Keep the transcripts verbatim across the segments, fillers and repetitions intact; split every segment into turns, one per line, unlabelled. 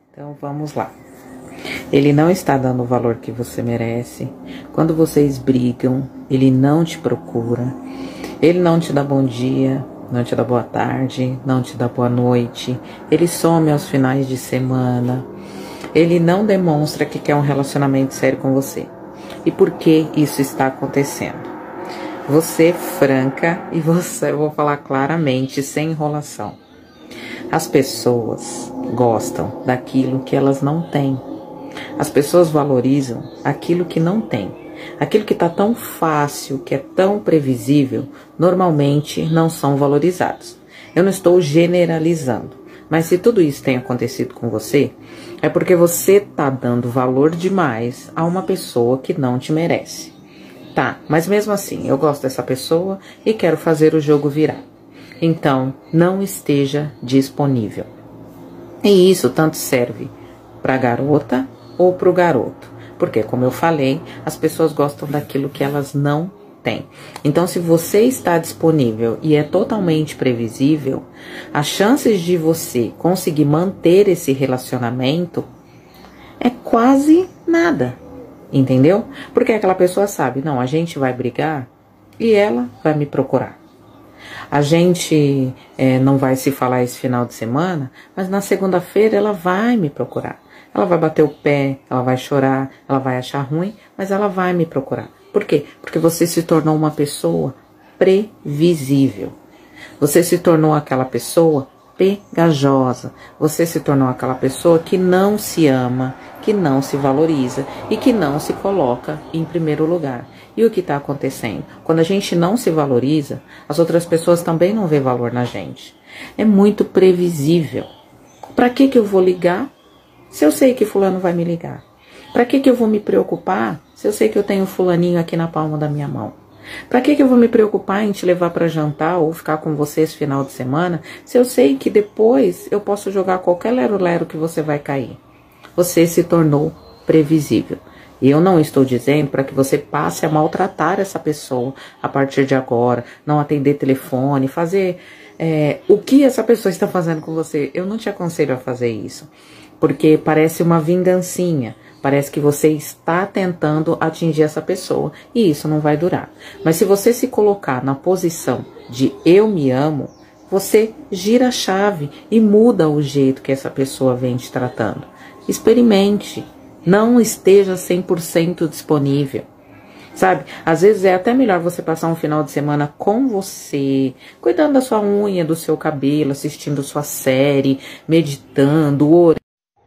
Então vamos lá. Ele não está dando o valor que você merece. Quando vocês brigam, ele não te procura. Ele não te dá bom dia, não te dá boa tarde, não te dá boa noite. Ele some aos finais de semana. Ele não demonstra que quer um relacionamento sério com você. E por que isso está acontecendo? Você é franca e você, eu vou falar claramente, sem enrolação. As pessoas gostam daquilo que elas não têm. As pessoas valorizam aquilo que não tem. Aquilo que está tão fácil, que é tão previsível, normalmente não são valorizados. Eu não estou generalizando, mas se tudo isso tem acontecido com você, é porque você está dando valor demais a uma pessoa que não te merece. Tá, mas mesmo assim, eu gosto dessa pessoa e quero fazer o jogo virar. Então, não esteja disponível. E isso tanto serve para a garota ou para o garoto. Porque, como eu falei, as pessoas gostam daquilo que elas não têm. Então, se você está disponível e é totalmente previsível, as chances de você conseguir manter esse relacionamento é quase nada. Entendeu? Porque aquela pessoa sabe, não, a gente vai brigar e ela vai me procurar. A gente é, não vai se falar esse final de semana, mas na segunda-feira ela vai me procurar. Ela vai bater o pé, ela vai chorar, ela vai achar ruim, mas ela vai me procurar. Por quê? Porque você se tornou uma pessoa previsível. Você se tornou aquela pessoa pegajosa. Você se tornou aquela pessoa que não se ama, que não se valoriza e que não se coloca em primeiro lugar. E o que está acontecendo? Quando a gente não se valoriza, as outras pessoas também não vê valor na gente. É muito previsível. Para que que eu vou ligar se eu sei que fulano vai me ligar? Para que que eu vou me preocupar se eu sei que eu tenho fulaninho aqui na palma da minha mão? Para que que eu vou me preocupar em te levar para jantar ou ficar com você esse final de semana, se eu sei que depois eu posso jogar qualquer lero-lero que você vai cair? Você se tornou previsível. E eu não estou dizendo para que você passe a maltratar essa pessoa a partir de agora, não atender telefone, fazer é, o que essa pessoa está fazendo com você. Eu não te aconselho a fazer isso, porque parece uma vingancinha. Parece que você está tentando atingir essa pessoa e isso não vai durar. Mas se você se colocar na posição de eu me amo, você gira a chave e muda o jeito que essa pessoa vem te tratando. Experimente. Não esteja cem por cento disponível. Sabe? Às vezes é até melhor você passar um final de semana com você, cuidando da sua unha, do seu cabelo, assistindo sua série, meditando, orando.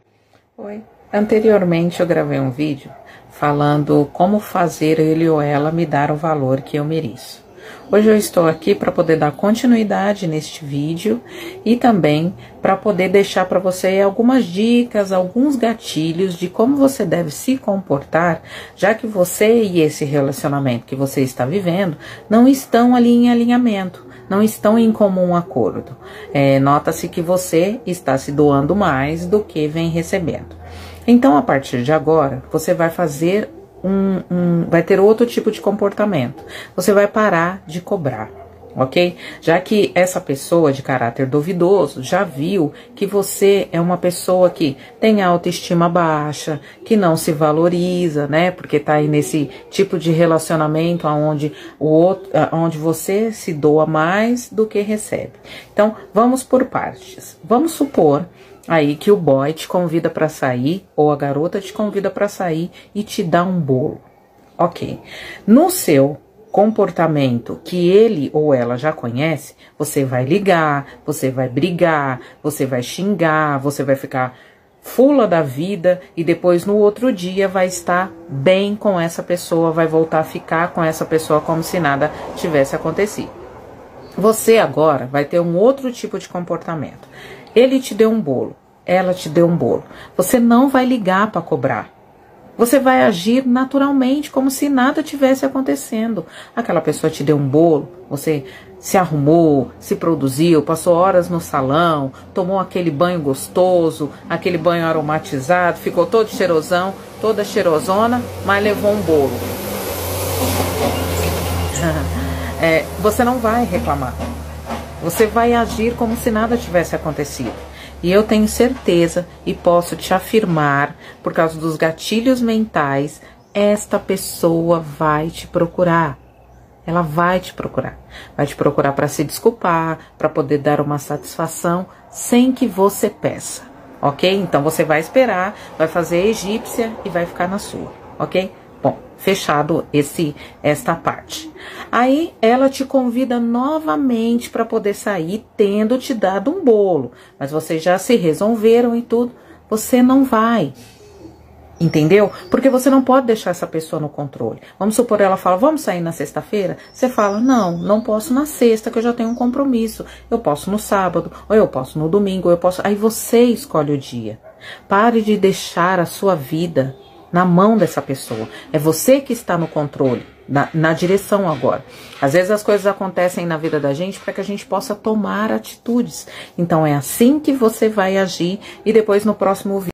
Oi. Anteriormente eu gravei um vídeo falando como fazer ele ou ela me dar o valor que eu mereço. Hoje eu estou aqui para poder dar continuidade neste vídeo e também para poder deixar para você algumas dicas, alguns gatilhos de como você deve se comportar, já que você e esse relacionamento que você está vivendo não estão ali em alinhamento. Não estão em comum acordo. É, nota-se que você está se doando mais do que vem recebendo. Então, a partir de agora, você vai fazer um, um, vai ter outro tipo de comportamento. Você vai parar de cobrar, ok? Já que essa pessoa de caráter duvidoso já viu que você é uma pessoa que tem autoestima baixa, que não se valoriza, né? Porque tá aí nesse tipo de relacionamento onde, o outro, onde você se doa mais do que recebe. Então, vamos por partes. Vamos supor aí que o boy te convida para sair ou a garota te convida para sair e te dá um bolo. Ok. No seu comportamento que ele ou ela já conhece, você vai ligar, você vai brigar, você vai xingar, você vai ficar fula da vida e depois no outro dia vai estar bem com essa pessoa, vai voltar a ficar com essa pessoa como se nada tivesse acontecido. Você agora vai ter um outro tipo de comportamento. Ele te deu um bolo, ela te deu um bolo. Você não vai ligar para cobrar. Você vai agir naturalmente, como se nada tivesse acontecendo. Aquela pessoa te deu um bolo, você se arrumou, se produziu, passou horas no salão, tomou aquele banho gostoso, aquele banho aromatizado, ficou todo cheirosão, toda cheirosona, mas levou um bolo. É, você não vai reclamar. Você vai agir como se nada tivesse acontecido. E eu tenho certeza e posso te afirmar, por causa dos gatilhos mentais, esta pessoa vai te procurar. Ela vai te procurar. Vai te procurar para se desculpar, para poder dar uma satisfação sem que você peça, ok? Então você vai esperar, vai fazer a egípcia e vai ficar na sua, ok? Bom, fechado esse esta parte. Aí ela te convida novamente para poder sair, tendo te dado um bolo. Mas vocês já se resolveram e tudo. Você não vai. Entendeu? Porque você não pode deixar essa pessoa no controle. Vamos supor, ela fala, vamos sair na sexta-feira? Você fala, não, não posso na sexta, que eu já tenho um compromisso. Eu posso no sábado, ou eu posso no domingo, ou eu posso... Aí você escolhe o dia. Pare de deixar a sua vida na mão dessa pessoa. É você que está no controle, na, na direção agora. Às vezes as coisas acontecem na vida da gente para que a gente possa tomar atitudes. Então é assim que você vai agir e depois no próximo vídeo